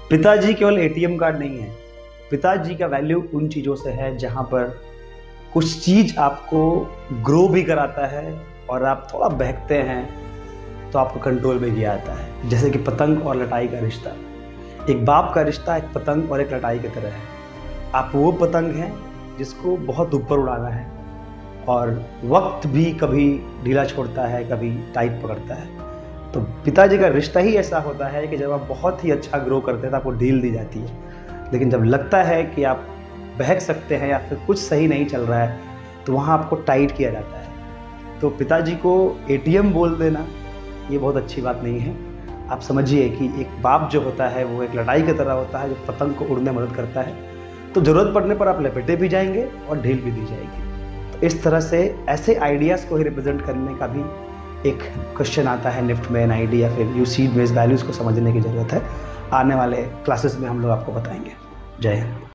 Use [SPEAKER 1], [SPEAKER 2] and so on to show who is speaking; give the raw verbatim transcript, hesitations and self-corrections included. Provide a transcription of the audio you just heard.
[SPEAKER 1] पिताजी केवल ATM card नहीं है। पिताजी का वैल्यू उन चीज़ों से है जहाँ पर कुछ चीज़ आपको ग्रो भी कराता है और आप थोड़ा बहकते हैं तो आपको कंट्रोल में किया आता है। जैसे कि पतंग और लटाई का रिश्ता, एक बाप का रिश्ता एक पतंग और एक लटाई की तरह है। आप वो पतंग हैं जिसको बहुत ऊपर उड़ाना है और वक्त भी कभी ढीला छोड़ता है, कभी टाइट पकड़ता है। तो पिताजी का रिश्ता ही ऐसा होता है कि जब आप बहुत ही अच्छा ग्रो करते हैं तो आपको ढील दी जाती है, लेकिन जब लगता है कि आप बहक सकते हैं या फिर कुछ सही नहीं चल रहा है तो वहाँ आपको टाइट किया जाता है। तो पिताजी को एटीएम बोल देना ये बहुत अच्छी बात नहीं है। आप समझिए कि एक बाप जो होता है वो एक लटाई की तरह होता है जो पतंग को उड़ने में मदद करता है। तो ज़रूरत पड़ने पर आप लपेटे भी जाएंगे और ढील भी दी जाएगी। तो इस तरह से ऐसे आइडियाज़ को ही रिप्रेजेंट करने का भी एक क्वेश्चन आता है निफ्ट में, एनआईडी या फिर यूसीड बेस्ड वैल्यूज़ को समझने की ज़रूरत है। आने वाले क्लासेस में हम लोग आपको बताएंगे। जय हिंद।